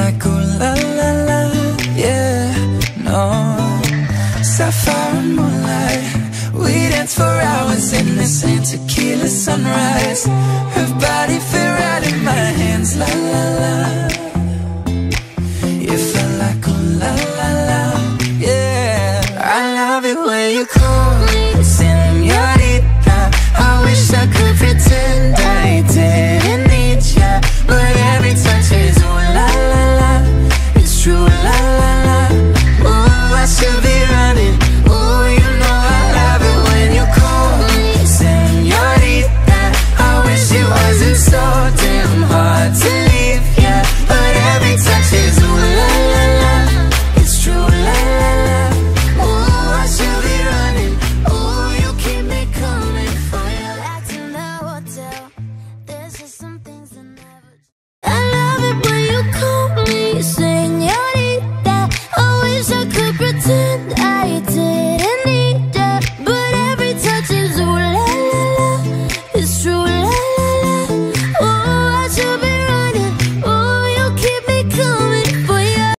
like ooh la la la, yeah, no. Sapphire and moonlight, we dance for hours in the same tequila sunrise. Her body fit right in my hands, la